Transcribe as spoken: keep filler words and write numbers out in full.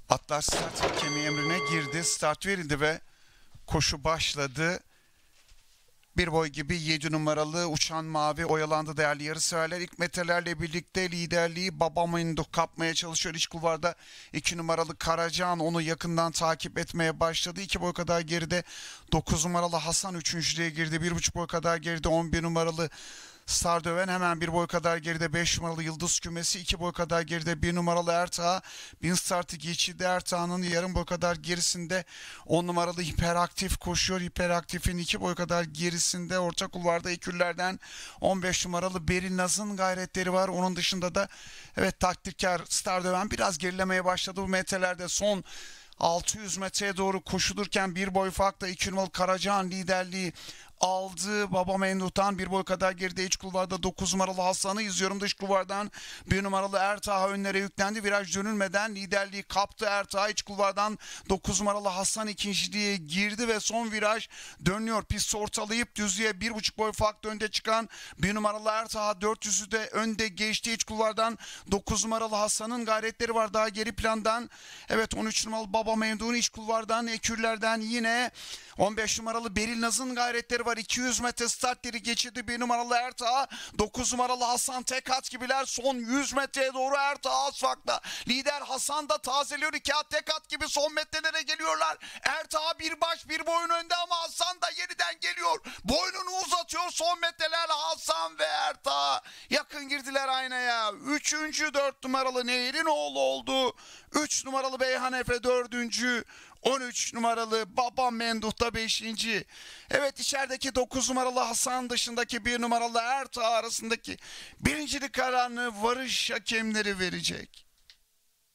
Atlar start hakemi emrine girdi. Start verildi ve koşu başladı. Bir boy gibi yedi numaralı Uçan Mavi oyalandı değerli yarışseverler. İlk metrelerle birlikte liderliği Babamenduk kapmaya çalışıyor. İç kulvarda iki numaralı Karacan onu yakından takip etmeye başladı. iki boy kadar geride dokuz numaralı Hasan üçüncülüğe girdi. bir buçuk boy kadar geride on bir numaralı Star Döven, hemen bir boy kadar geride beş numaralı Yıldız Kümesi, iki boy kadar geride bir numaralı Ertağa, bin startı geçildi. Ertağ'ın yarım boy kadar gerisinde on numaralı Hiperaktif koşuyor. Hiperaktif'in iki boy kadar gerisinde orta kulvarda ekürlerden on beş numaralı Beril Naz'ın gayretleri var. Onun dışında da evet taktiker Star Döven biraz gerilemeye başladı bu metrelerde. Son altı yüz metreye doğru koşulurken bir boy farkla iki numaralı Karacahan liderliği aldı. Babamenduk'tan bir boy kadar geride iç kulvarda dokuz numaralı Hasan'ı izliyorum. Dış kulvardan bir numaralı Ertağa önlere yüklendi. Viraj dönülmeden liderliği kaptı Ertağa. İç kulvardan dokuz numaralı Hasan ikinciliğe girdi ve son viraj dönüyor. Pist ortalayıp düzlüğe bir buçuk boy farklı önde çıkan bir numaralı Ertağa dört yüzü de önde geçti. İç kulvardan dokuz numaralı Hasan'ın gayretleri var daha geri plandan. Evet on üç numaralı Babamenduk'un iç kulvardan ekürlerden yine on beş numaralı Beril Naz'ın gayretleri var. iki yüz metre startleri geçirdi bir numaralı Ertağa. dokuz numaralı Hasan tek at gibiler. Son yüz metreye doğru Ertağa az farkla. Lider Hasan da tazeliyor. iki at tek at gibi son metrelere geliyorlar. Ertağa bir baş bir boyun önde ama Hasan da yeniden geliyor. Boynunu uzatıyor son metreler. Hasan ve Ertağa yakın girdiler aynaya. Üçüncü dört numaralı Nehir'in oğlu oldu. üç numaralı Beyhan Efe dördüncü. on üç numaralı Babamenduk da beşinci. Evet içerideki dokuz numaralı Hasan dışındaki bir numaralı Ertağa arasındaki birincilik kararını varış hakemleri verecek.